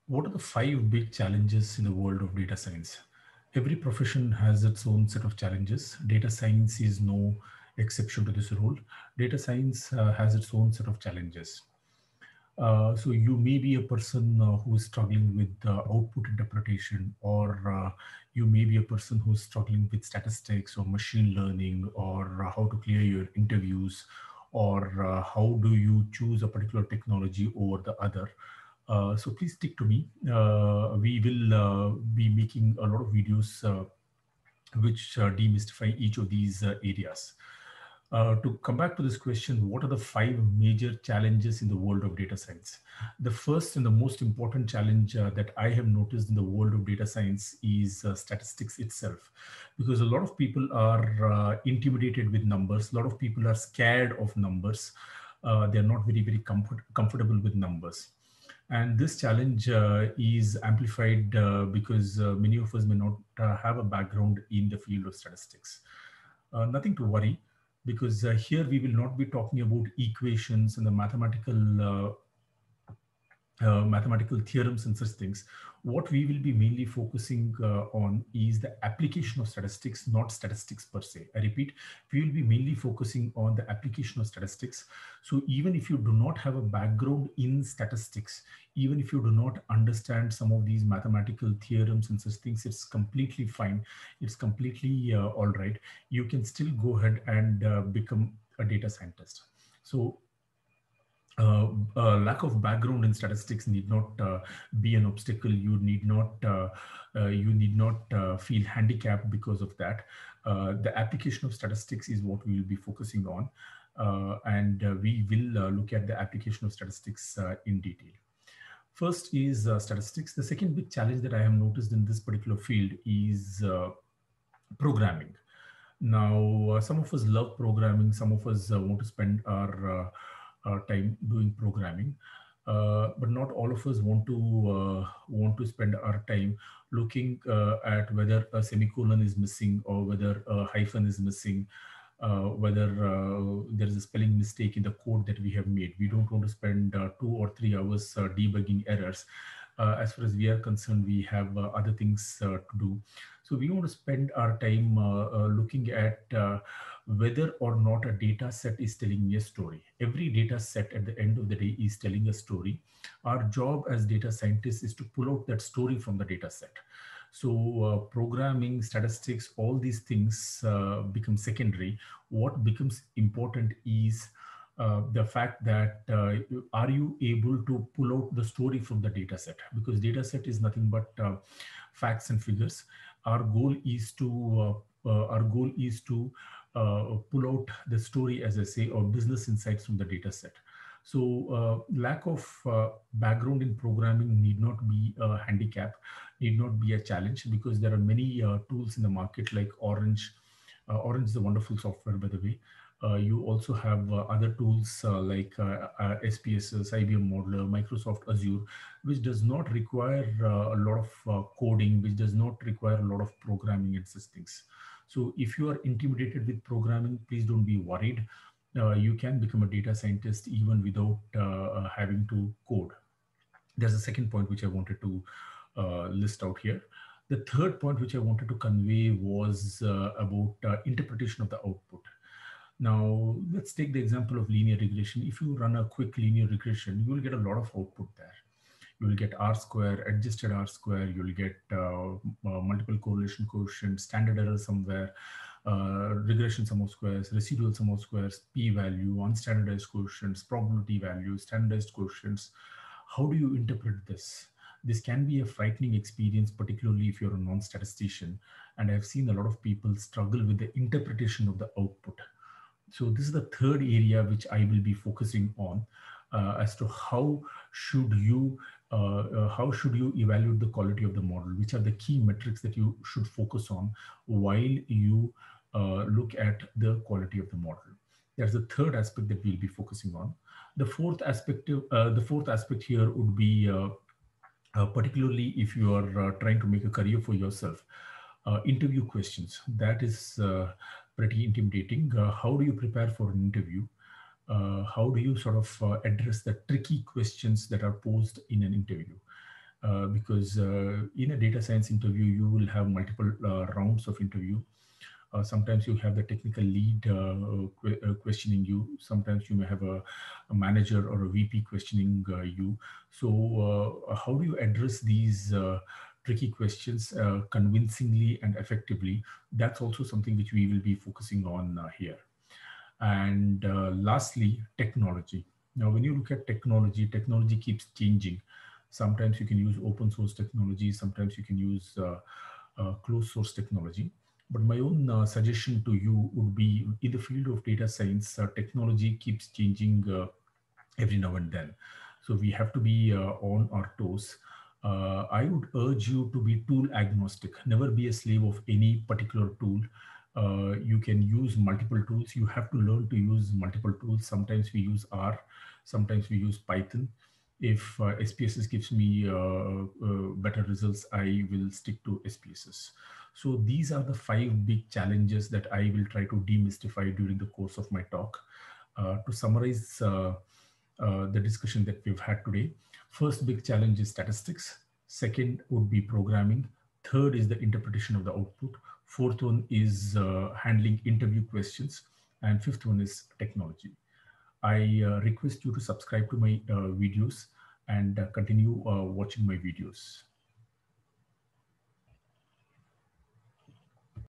What are the five big challenges in the world of data science? Every profession has its own set of challenges. Data science is no exception to this rule. Data science has its own set of challenges. So you may be a person who is struggling with output interpretation, or you may be a person who's struggling with statistics or machine learning, or how to clear your interviews, or how do you choose a particular technology over the other. So please stick to me. We will be making a lot of videos which demystify each of these areas. To come back to this question, what are the five major challenges in the world of data science? The first and the most important challenge that I have noticed in the world of data science is statistics itself, because a lot of people are intimidated with numbers. A lot of people are scared of numbers. They're not very comfortable with numbers. And this challenge is amplified because many of us may not have a background in the field of statistics. Nothing to worry, because here we will not be talking about equations and the mathematical theorems and such things. What we will be mainly focusing on is the application of statistics, not statistics per se. I repeat, we will be mainly focusing on the application of statistics. So even if you do not have a background in statistics, even if you do not understand some of these mathematical theorems and such things, it's completely fine. It's completely all right. You can still go ahead and become a data scientist. So lack of background in statistics need not be an obstacle. You need not feel handicapped because of that. The application of statistics is what we will be focusing on, and we will look at the application of statistics in detail. First is statistics. The second big challenge that I have noticed in this particular field is programming. Now, some of us love programming. Some of us want to spend our time doing programming, but not all of us want to spend our time looking at whether a semicolon is missing or whether a hyphen is missing, whether there is a spelling mistake in the code that we have made. We don't want to spend 2 or 3 hours debugging errors. As far as we are concerned, we have other things to do. So we want to spend our time looking at whether or not a data set is telling me a story. Every data set at the end of the day is telling a story. Our job as data scientists is to pull out that story from the data set. So programming, statistics, all these things become secondary. What becomes important is the fact that are you able to pull out the story from the data set, because data set is nothing but facts and figures. Our goal is to pull out the story, as I say, or business insights from the data set. So lack of background in programming need not be a handicap, need not be a challenge, because there are many tools in the market like Orange. Orange is a wonderful software, by the way. You also have other tools like SPSS, IBM Modeler, Microsoft Azure, which does not require a lot of coding, which does not require a lot of programming and such things. So if you are intimidated with programming, please don't be worried. You can become a data scientist even without having to code. There's a second point which I wanted to list out here. The third point which I wanted to convey was about interpretation of the output. Now, let's take the example of linear regression. If you run a quick linear regression, you will get a lot of output there. You will get R square, adjusted R square, you will get multiple correlation coefficient, standard error somewhere, regression sum of squares, residual sum of squares, p-value, unstandardized coefficients, probability values, standardized coefficients. How do you interpret this? This can be a frightening experience, particularly if you're a non-statistician. And I've seen a lot of people struggle with the interpretation of the output. So this is the third area which I will be focusing on, as to how should you evaluate the quality of the model? Which are the key metrics that you should focus on while you look at the quality of the model? That's the third aspect that we'll be focusing on. The fourth aspect here would be particularly if you are trying to make a career for yourself. Interview questions. That is pretty intimidating. How do you prepare for an interview? How do you sort of address the tricky questions that are posed in an interview? because in a data science interview, you will have multiple rounds of interview. Sometimes you have the technical lead questioning you. Sometimes you may have a manager or a VP questioning you. So how do you address these tricky questions convincingly and effectively? That's also something which we will be focusing on here. And lastly, technology. Now, when you look at technology, technology keeps changing. Sometimes you can use open source technology, sometimes you can use closed source technology. But my own suggestion to you would be in the field of data science, technology keeps changing every now and then. So we have to be on our toes. I would urge you to be tool agnostic. Never be a slave of any particular tool. You can use multiple tools. You have to learn to use multiple tools. Sometimes we use R, sometimes we use Python. If SPSS gives me better results, I will stick to SPSS. So these are the 5 big challenges that I will try to demystify during the course of my talk. To summarize the discussion that we've had today, first big challenge is statistics. Second would be programming. Third is the interpretation of the output. Fourth one is handling interview questions. And fifth one is technology. I request you to subscribe to my videos and continue watching my videos.